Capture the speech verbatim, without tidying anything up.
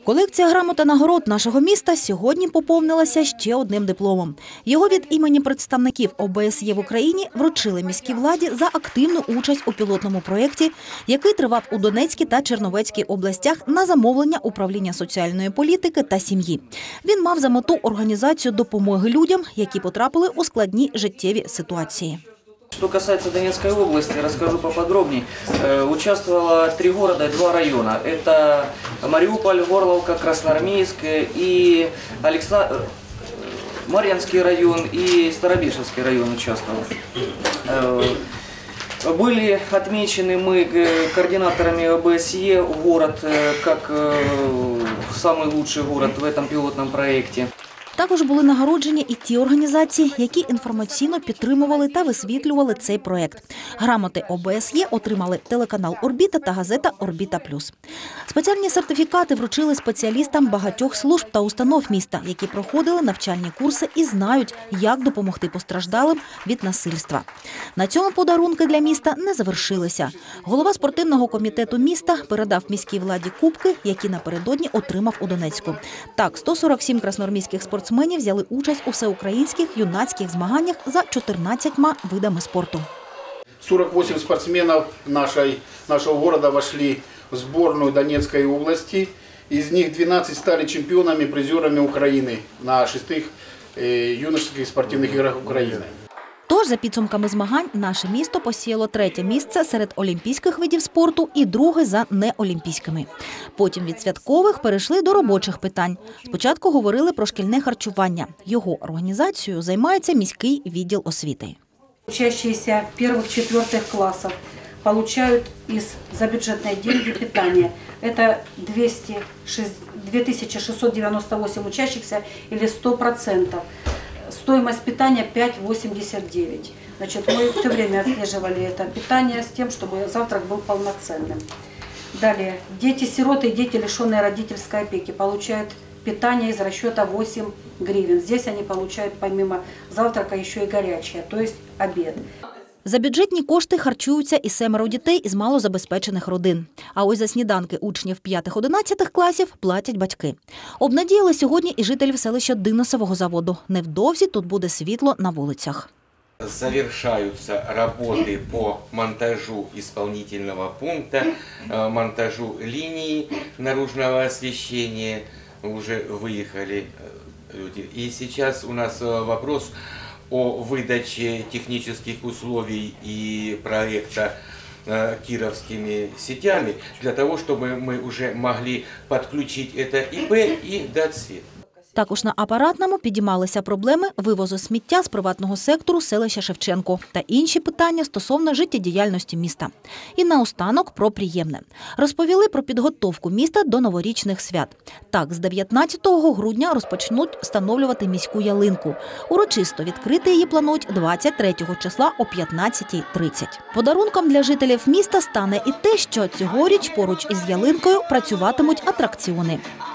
Колекція грамот та нагород нашого міста сьогодні поповнилася ще одним дипломом. Його від імені представників О Б С Є в Україні вручили міській владі за активну участь у пілотному проєкті, який тривав у Донецькій та Чернівецькій областях на замовлення управління соціальної політики та сім'ї. Він мав за мету організацію допомоги людям, які потрапили у складні життєві ситуації. Что касается Донецкой области, расскажу поподробнее. Участвовало три города, два района. Это Мариуполь, Горловка, Красноармейск и Александр... Марьинский район и Старобишевский район участвовал. Были отмечены мы координаторами О Б С Е город как самый лучший город в этом пилотном проекте. Також були нагороджені і ті організації, які інформаційно підтримували та висвітлювали цей проєкт. Грамоти О Б С Є отримали телеканал «Орбіта» та газета «Орбіта Плюс». Спеціальні сертифікати вручили спеціалістам багатьох служб та установ міста, які проходили навчальні курси і знають, як допомогти постраждалим від насильства. На цьому подарунки для міста не завершилися. Голова спортивного комітету міста передав міській владі кубки, які напередодні отримав у Донецьку. Так, сто сорок сім красноармійських спортсменів Спортсменів взяли участь у всеукраїнських юнацьких змаганнях за чотирнадцятьма видами спорту. сорок восемь спортсменов нашей, нашего города вошли в сборную Донецкой области. Из них двенадцать стали чемпионами, призерами Украины на шестых э, юношеских спортивных играх Украины. Тож, за підсумками змагань, наше місто посіло третє місце серед олімпійських видів спорту і друге за неолімпійськими. Потім від святкових перейшли до робочих питань. Спочатку говорили про шкільне харчування. Його організацією займається міський відділ освіти. Учащиеся первых-четвертых классов получают из за бюджетные деньги питание. Это две тысячи шестьсот девяносто восемь учащихся или сто процентов. Стоимость питания пять восемьдесят девять. Значит, мы все время отслеживали это питание с тем, чтобы завтрак был полноценным. Далее, дети-сироты и дети, лишенные родительской опеки, получают питание из расчета восемь гривен. Здесь они получают помимо завтрака еще и горячее, то есть обед. За бюджетні кошти харчуються і семеро дітей із малозабезпечених родин. А ось за сніданки учнів п'ятих-одинадцятих класів платять батьки. Обнадіяли сьогодні і жителів селища Диносового заводу. Невдовзі тут буде світло на вулицях. Завершаются работы по монтажу исполнительного пункта, монтажу линии наружного освещения. Уже выехали люди. И сейчас у нас вопрос о выдаче технических условий и проекта кировскими сетями, для того, чтобы мы уже могли подключить это И П и дать свет. Також на Апаратному підіймалися проблеми вивозу сміття з приватного сектору селища Шевченко та інші питання стосовно життєдіяльності міста. І наостанок про приємне. Розповіли про підготовку міста до новорічних свят. Так, з дев'ятнадцятого грудня розпочнуть встановлювати міську ялинку. Урочисто відкрити її планують двадцять третього числа о п'ятнадцятій тридцять. Подарунком для жителів міста стане і те, що цьогоріч поруч із ялинкою працюватимуть атракціони.